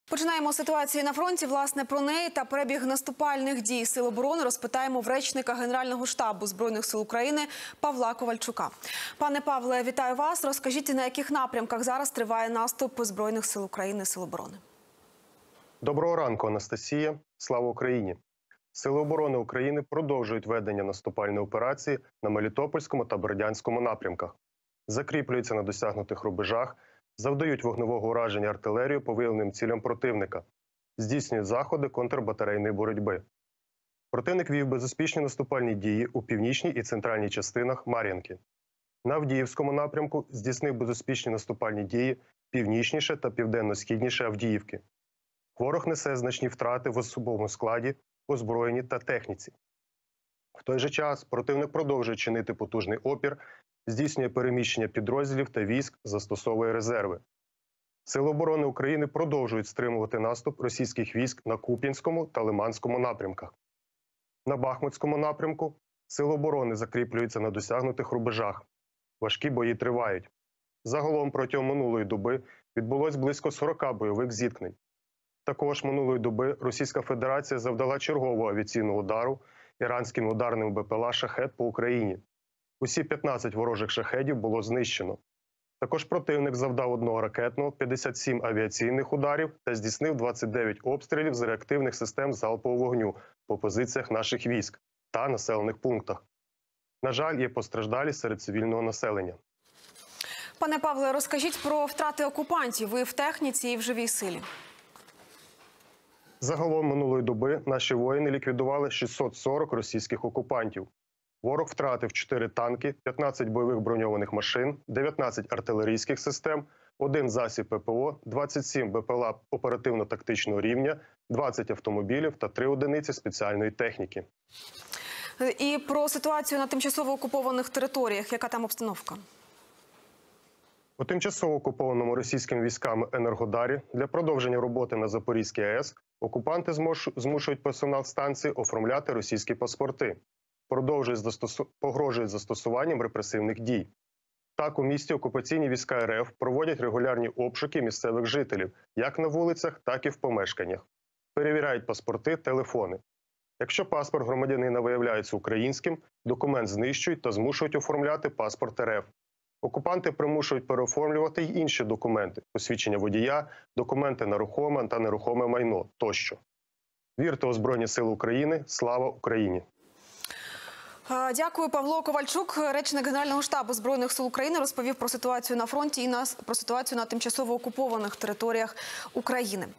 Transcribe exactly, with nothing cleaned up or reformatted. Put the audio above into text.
Починаємо з ситуації на фронті. Власне, про неї та перебіг наступальних дій Сил оборони розпитаємо в речника Генерального штабу Збройних сил України Павла Ковальчука. Пане Павле, вітаю вас. Розкажіть, на яких напрямках зараз триває наступ Збройних сил України, Сил оборони? Доброго ранку, Анастасія. Слава Україні! Сили оборони України продовжують ведення наступальної операції на Мелітопольському та Бердянському напрямках. Закріплюються на досягнутих рубежах, завдають вогневого ураження артилерію по виявленим цілям противника, здійснюють заходи контрбатарейної боротьби. Противник вів безуспішні наступальні дії у північній і центральній частинах Мар'їнки. На Авдіївському напрямку здійснив безуспішні наступальні дії північніше та південно-східніше Авдіївки. Ворог несе значні втрати в особовому складі, озброєнні та техніці. В той же час противник продовжує чинити потужний опір, здійснює переміщення підрозділів та військ, застосовує резерви. Сили оборони України продовжують стримувати наступ російських військ на Куп'янському та Лиманському напрямках. На Бахмутському напрямку Сили оборони закріплюються на досягнутих рубежах. Важкі бої тривають. Загалом протягом минулої доби відбулось близько сорока бойових зіткнень. Також минулої доби Російська Федерація завдала чергового авіаційного удару іранськими ударними БПЛА «Шахед» по Україні. Усі п'ятнадцять ворожих «Шахедів» було знищено. Також противник завдав одного ракетного, п'ятдесят сім авіаційних ударів та здійснив двадцять дев'ять обстрілів з реактивних систем залпового вогню по позиціях наших військ та населених пунктах. На жаль, є постраждалі серед цивільного населення. Пане Павле, розкажіть про втрати окупантів і в техніці, і в живій силі. Загалом минулої доби наші воїни ліквідували шістсот сорок російських окупантів. Ворог втратив чотири танки, п'ятнадцять бойових броньованих машин, дев'ятнадцять артилерійських систем, один засіб ППО, двадцять сім БПЛА оперативно-тактичного рівня, двадцять автомобілів та три одиниці спеціальної техніки. І про ситуацію на тимчасово окупованих територіях. Яка там обстановка? У тимчасово окупованому російськими військами Енергодарі для продовження роботи на Запорізькій АЕС окупанти змушують персонал станції оформляти російські паспорти. Продовжують застосу... погрожують застосуванням репресивних дій. Так, у місті окупаційні війська РФ проводять регулярні обшуки місцевих жителів, як на вулицях, так і в помешканнях. Перевіряють паспорти, телефони. Якщо паспорт громадянина виявляється українським, документ знищують та змушують оформляти паспорт РФ. Окупанти примушують переоформлювати й інші документи – посвідчення водія, документи на рухоме та нерухоме майно тощо. Вірте у Збройні Сили України! Слава Україні! Дякую. Павло Ковальчук, речник Генерального штабу Збройних сил України, розповів про ситуацію на фронті і про ситуацію на тимчасово окупованих територіях України.